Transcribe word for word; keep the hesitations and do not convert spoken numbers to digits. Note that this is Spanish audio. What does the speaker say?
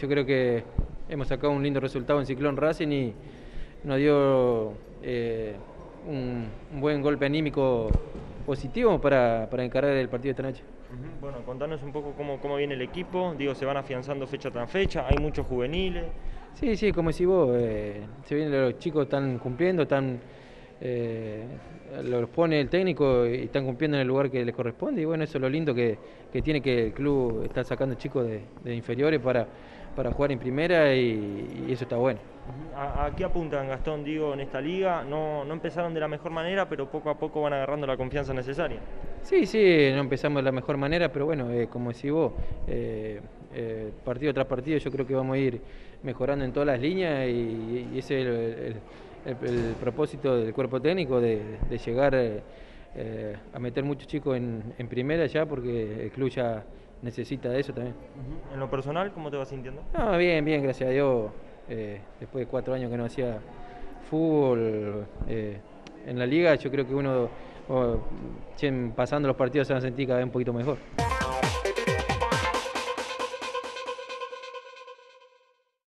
Yo creo que hemos sacado un lindo resultado en Ciclón Racing y nos dio eh, un, un buen golpe anímico positivo para, para encarar el partido de esta noche. Uh-huh. Bueno, contanos un poco cómo, cómo viene el equipo. Digo, se van afianzando fecha tras fecha, hay muchos juveniles. Sí, sí, como decís vos, eh, se vienen los chicos, están cumpliendo, están, eh, los pone el técnico y están cumpliendo en el lugar que les corresponde. Y bueno, eso es lo lindo que, que tiene que el club estar sacando chicos de, de inferiores para, para jugar en primera y, y eso está bueno. ¿A, a qué apuntan, Gastón, digo, en esta liga? No, no empezaron de la mejor manera, pero poco a poco van agarrando la confianza necesaria. Sí, sí, no empezamos de la mejor manera, pero bueno, eh, como decís vos, eh, eh, partido tras partido yo creo que vamos a ir mejorando en todas las líneas y, y ese es el, el, el, el propósito del cuerpo técnico, de, de llegar eh, a meter muchos chicos en, en primera ya, porque el club ya necesita de eso también. Uh-huh. En lo personal, ¿cómo te vas sintiendo? No, bien, bien, gracias a Dios, eh, después de cuatro años que no hacía fútbol, eh, en la liga yo creo que uno... O, pasando los partidos se van a sentir cada vez un poquito mejor.